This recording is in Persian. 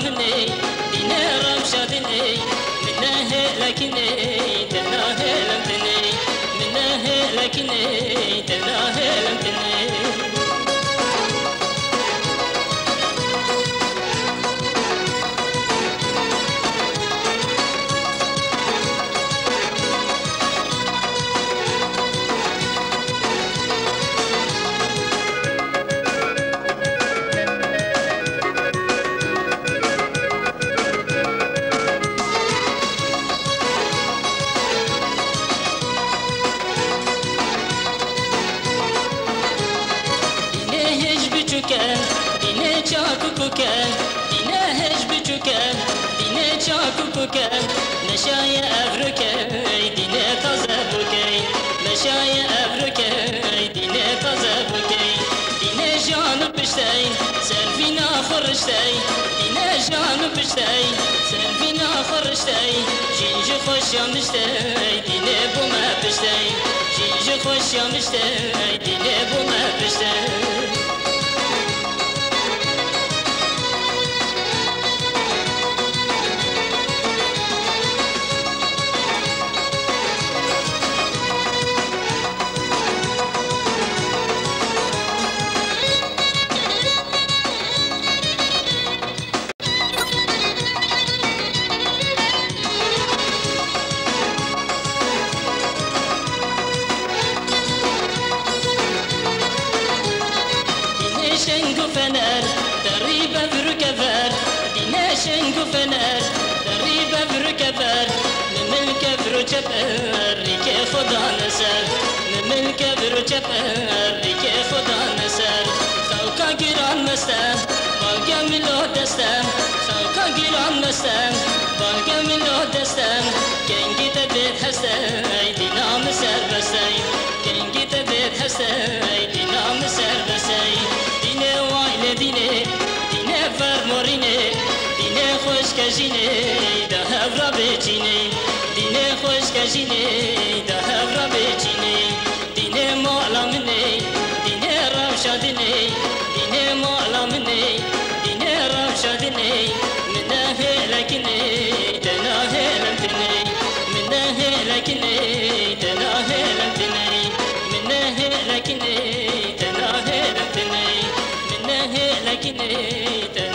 مني دينا رمشادني منه لكني دناه لمتني منه لكني دناه لمتني دینه چاکو کوکن دینه هج بچوکن دینه چاکو کوکن نشای افروکه دینه تازه بوکی نشای افروکه دینه تازه بوکی دینه جانو پشتی سرفینا خورشتی دینه جانو پشتی سرفینا خورشتی جینج خوشیامشتی دینه بومه پشتی جینج خوشیامشتی دینه بومه پشتی شنگو فنر دریب برکبر دینه شنگو فنر دریب برکبر نمل کبر چپر ریک خدا نسر نمل کبر چپر ریک خدا نسر خوکا گیران مستم باگم ملو دستم خوکا گیران مستم باگم ملو دستم کنگی تبیت هستم دینام سر بستم کنگی تبیت هستم دینام سر بستم دینه فرمورینه دینه خوش کشینه ده هفرا بچینه دینه خوش کشینه ده هفرا بچینه دینه معلمنه دینه روشادنه دینه معلمنه دینه روشادنه منه لکنه دناه لمتنه منه لکنه دناه لمتنه منه لکنه دناه لمتنه لكن